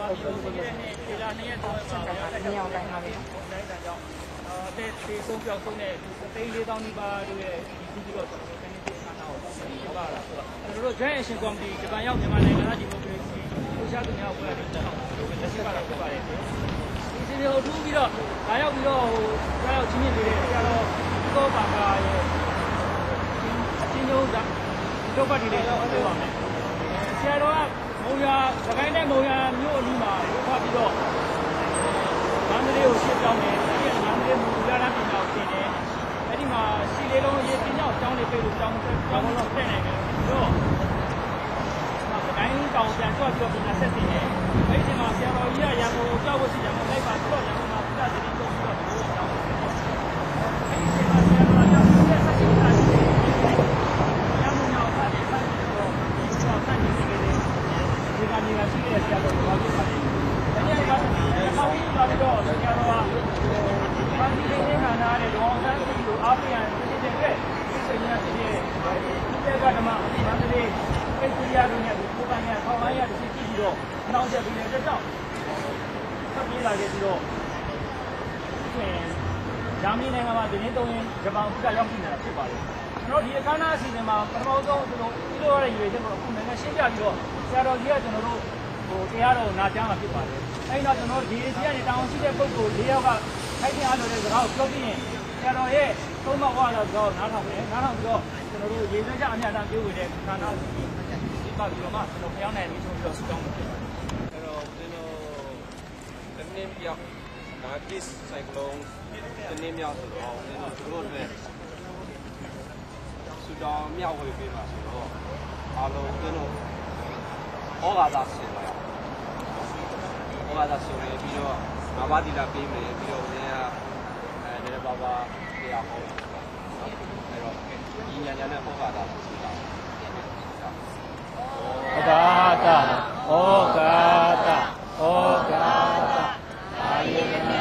Nargis cyclone တနေ့မြောက်ဆိုတော့သူတို့တွေစူတောင်မြောက်ဝေးပေးပါဆိုတော့အားလုံးသူတို့ဩဃာသဆင်လာဩဃာသဆင်ပြီးတော့ငါးပါးတိလာပေးမယ်ပြီးတော့ဦးဇင်းကလည်းဘာဘာတရားဟောအဲ့တော့ဒီညာညာနဲ့ဩဃာသဆင်လာဩဃာသဩဃာသဩဃာသအာယေန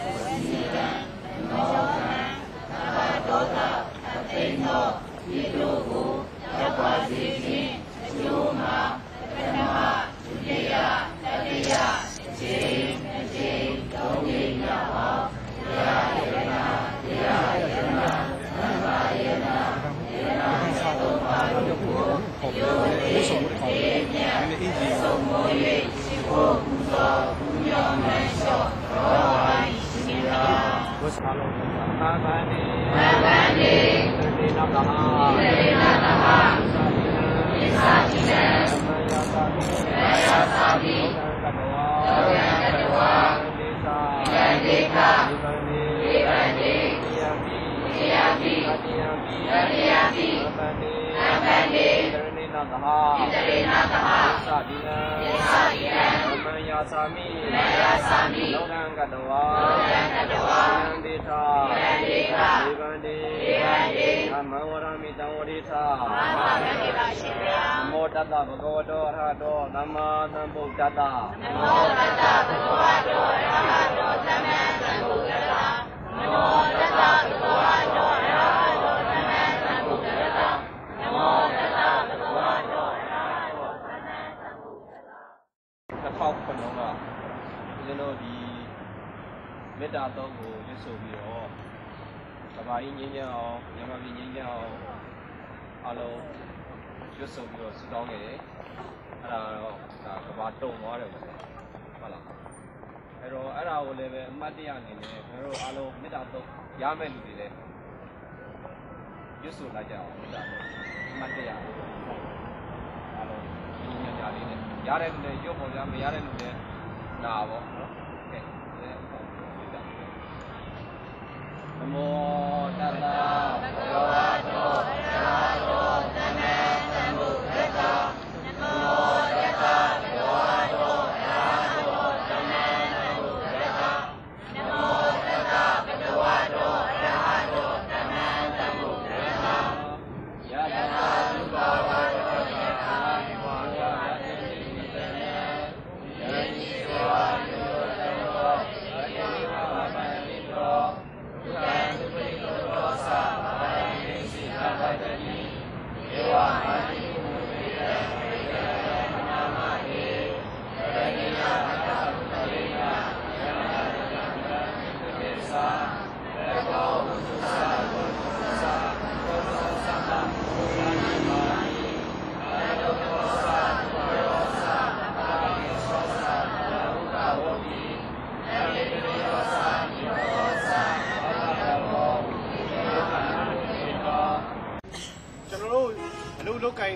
ဒီလိုကိုရပ်ပါစေခြင်းအကျိုးမှာပထမဒုတိယတတိယအချိန်သုံးကြိမ်မြောက်အောင်တရားရဏတရားရဏသံဃာရဏသုံးပါးတို့ကိုရိုးသေးသေးမြတ်သုံးမိုး၍ရှိဖို့ပူဇော်ပူညောမန်းလျှော့တော်ဝိုင်းရှင်သာဝတ်စားလို့အာမန္တိအာမန္တိသေနတဟသေနတဟဣသာတိနံသမယသာမိလောကတဝါဒေသာဒေခဒီဗန္တိတိယပိအတိယပိအမန္တိသရဏိနတဟသတိနံသမယသာမိလောကတဝါဒေသာဒီဗန္တိမဝရမိတံဝရိသာမောတတဘဂဝတောအရဟတောသမ္မာသမ္ဗုဒ္ဓတ္တနမောတတဘဂဝတောအရဟတောသမ္မာသမ္ဗုဒ္ဓတ္တနမောတတဘဂဝတောအရဟတောသမ္မာသမ္ဗုဒ္ဓတ္တနမောတတဘဂဝတောအရဟတောသမ္မာသမ္ဗုဒ္ဓတ္တတစ်ခေါက်ခလုံးကကျွန်တော်ဒီမေတ္တာတော်ကိုရွတ်ဆိုပြီးတော့ကဘာကြီးငြိမ်းချမ်းအောင်မြန်မာပြည်ငြိမ်းချမ်းအောင်အားလုံးရွတ်ဆိုပြီးတော့ဆုတောင်းခဲ့တယ်အဲ့ဒါတော့ဒါကဘာတုံသွားတယ်ပေါ့ဟုတ်လားအဲ့တော့အဲ့ဒါကိုလည်းပဲအမှတ်တရအနေနဲ့ကျွန်တော်တို့အားလုံးမေတ္တာတော်ရမယ့်လူတွေလည်းရွတ်ဆိုလိုက်ကြအောင်မေတ္တာတော်အမှတ်တရအားလုံးညီညာညာလေးနဲ့ရတဲ့လူတွေရွတ်ပေါ်ကြမရတဲ့လူတွေနာပေါ့နော်ကဲနမောတတ္တဘဂဝတောအရဟတောသမ္မာသမ္ဗုဒ္ဓတ္တနမောတတ္တဘဂဝတောအရဟတောသမ္မာသမ္ဗုဒ္ဓတ္တနမောတတ္တဘဂဝတောအရဟတောသမ္မာသမ္ဗုဒ္ဓတ္တယတနာသုဘဝတောယထာနိဝါယတေတိသနံယံဤဝါယောတောအယိဝါပန္တိတောဒုက္ခသုပိတောသဗ္ဗာရိ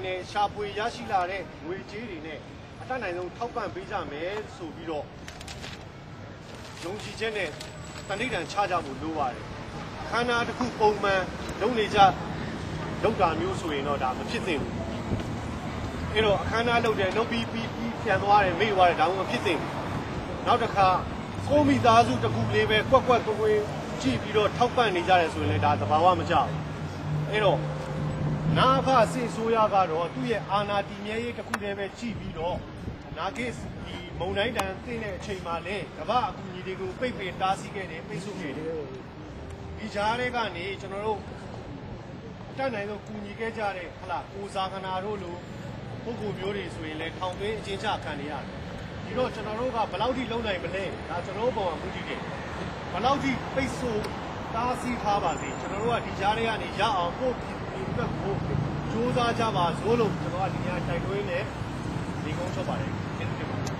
နဲ့ရှာဖွေရရှိလာတဲ့ငွေကြေးတွေနဲ့အတတ်နိုင်ဆုံးထောက်ပံ့ပေးကြမယ်ဆိုပြီးတော့ယုံကြည်ချက်နဲ့တဏိဒံချကြဖို့လိုပါတယ်အခမ်းအနားတစ်ခုပုံမှန်လုပ်နေကြလုပ်တာမျိုးဆိုရင်တော့ဒါမဖြစ်သင့်ဘူးအဲ့တော့အခမ်းအနားလုပ်တယ်လုပ်ပြီးပြန်သွားတယ်မေ့သွားတယ်ဒါမှမဖြစ်သင့်ဘူးနောက်တစ်ခါကိုမိသားစုတစ်ခုလေးပဲကွက်ကွယ်ကြည့်ပြီးတော့ထောက်ပံ့နေကြတယ်ဆိုရင်လည်းဒါသဘာဝမကျဘူးအဲ့တော့နာဖစစ်ဆိုးရကတော့သူ့ရဲ့အာဏာတည်မြဲရေးတစ်ခုတည်းပဲကြည့်ပြီးတော့နာဂစ်ဒီမုံတိုင်းတန်သိတဲ့အချိန်မှာလည်းကမ္ဘာအကူအညီတွေကိုပိတ်ပင်တားဆီးခဲ့တယ်ပိတ်ဆို့ခဲ့တယ်ဒီကြားထဲကနေကျွန်တော်တို့တတ်နိုင်ဆုံးကူညီခဲ့ကြတဲ့ဟလာကိုစာကနာတို့လိုပုဂ္ဂိုလ်မျိုးတွေဆိုရင်လည်းထောင်သွင်းအချင်းချခံနေရတယ်ဒီတော့ကျွန်တော်တို့ကဘယ်လောက်ထိလုံနိုင်မလဲဒါကျွန်တော်တို့ပုံမှာမှုတည်တယ်ဘယ်လောက်ထိပိတ်ဆို့တားဆီးထားပါစေကျွန်တော်တို့ကဒီကြားထဲကနေရအောင်ပို့ပြီးဒီဘက်ကိုစူးစမ်းကြပါစို့လို့ကျွန်တော်ကဒီညတိုက်တွန်းနေဒီကုန်းချုပ်ပါတယ်ကျေးဇူးတင်ပါတယ်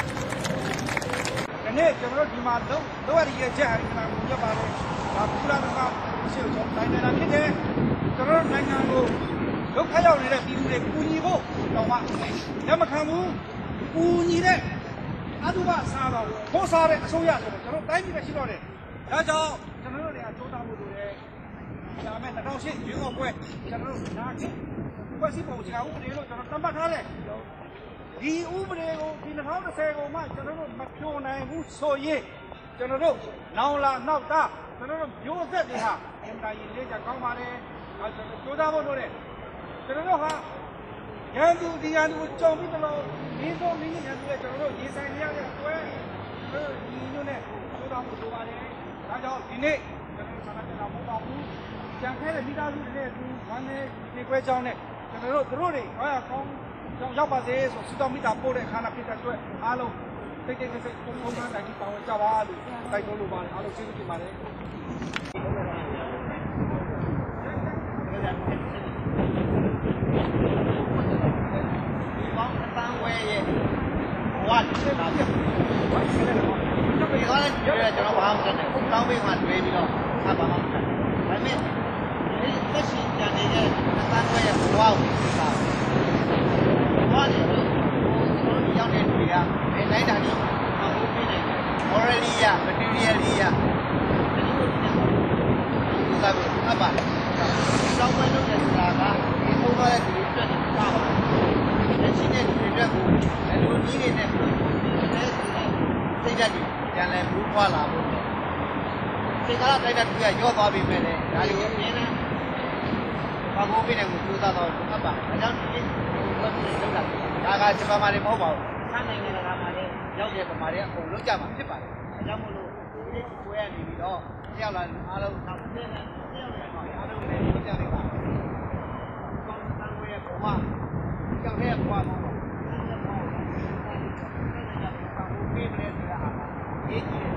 ဒီနေ့ကျွန်တော်တို့ဒီမှာတော့ရရဲ့ချက်အရင်ကမြတ်ပါတယ်ဒါကုလသမဂ္ဂရှေ့ဆုံးတိုင်းနေတာဖြစ်တယ်ကျွန်တော်တို့နိုင်ငံကိုဒုက္ခရောက်နေတဲ့ပြည်သူတွေကူညီဖို့တော့လက်မခံဘူးကူညီတဲ့အတုပစားတော့ဖို့စားတဲ့အစိုးရဆိုတော့ကျွန်တော်တိုင်းပြည်ပဲရှိတော့တယ်ဒါကြောင့်ကျွန်တော်တို့တွေကကြိုးစားဖို့လိုတယ်ဒါမဲ့2008ရွေးကောက်ပွဲကျွန်တော်တို့နားချင်းဖွဲ့စည်းပုံအခြေခံဥပဒေလို့ကျွန်တော်သတ်မှတ်ထားတယ်ဒီဥပဒေကိုဒီ2010ကိုမှကျွန်တော်တို့မဖြိုနိုင်ဘူးဆိုရင်ကျွန်တော်တို့နောင်လာနောက်သားကျွန်တော်တို့မျိုးဆက်တွေဟာအင်တာရင်လေးချကောင်းပါတယ်အဲကျွန်တော်ကြိုးစားဖို့လိုတယ်ကျွန်တော်တို့ဟာရန်သူဒီရန်သူကြုံပြီးတော့မင်းတို့ရန်သူရဲ့ကျွန်တော်တို့ရေးဆိုင်နေရတဲ့အတွက်ဒီညနဲ့ကြိုးစားဖို့လိုပါတယ်ဒါကြောင့်ဒီနေ့ကျွန်တော်ဆန္ဒပြတာမဟုတ်ပါဘူးကြံခဲတဲ့မိသားစုတွေနဲ့ဒီဝမ်းနဲ့ဒီခွဲချောင်းနဲ့ကျွန်တော်တို့တွေဘာကောင်းရောက်ပါစေဆိုစတော်မိတာပို့တဲ့ခါနာဖြစ်တဲ့အတွက်အားလုံးတိတ်စိတ်ပုံမှန်တိုင်းပါဝင်ကြပါလို့တိုက်တွန်းလိုပါတယ်အားလုံးကျေးဇူးတင်ပါတယ်ဒီပေါင်းတန်းဝဲရဲ့ဝါစစ်လာတယ်ဝါစစ်လာတယ်ဒီကောလည်းဒီရဲကျွန်တော်ဘာမှမလုပ်နိုင်ဘူးတောင်းပေးမှတွေ့ပြီးတော့ဘာမှမလုပ်နိုင်ဒါပေမဲ့ဒီသက်ရှိကြနေတဲ့တန်းဝဲရဲ့ဝါကိုသိတာဘာလဲကျွန်တော်ရောက်တဲ့လူတွေကလိုက်တာဒီအမှုပြနေတယ် already ရ materially ရဒီလိုဖြစ်နေတယ်ဒါကအပ်ပါတယ်တောင်းပွဲလုပ်တဲ့ဆိုတာကဒီသုံးသွားတဲ့လူတွေအတွက်ပါပါတယ်လက်ရှိတဲ့လူတွေအတွက်ကိုလူကြီးတွေနဲ့စိတ်ဓာတ်တွေပြန်လဲဘူးခွာလာဖို့စိတ်ကားတိုက်တာတွေကရော့သွားပြီမဲ့လေဒါတွေကိုအင်းနဲ့ဘာကိုပြနေကိုကြိုးစားတော့အပ်ပါဒါကြောင့်ဒီလောက်ပြီးလောက်တာဒါကဂျပန်မှာလည်းမဟုတ်ပါဘူးဆန်းနိုင်ငံကမှာလည်းရောက်တဲ့ပမာတွေအကုန်လုံးကြမှာဖြစ်ပါတယ်ဒါကြောင့်မို့လို့ဒီကိုရနေပြီးတော့တယောက်လာအားလုံးနောက်တစ်နေ့တယောက်လည်းအားလုံးလည်းဒီကြောင်လေးပါကောင်းတန်းဝဲရဲ့ပုံမှာကြောက်တဲ့ဘွားမှာအဲ့ဒါပေါ့အဲ့ဒါကြောင့်ဘာလို့ပြေးမလဲဆိုတာဟာအေးကြီး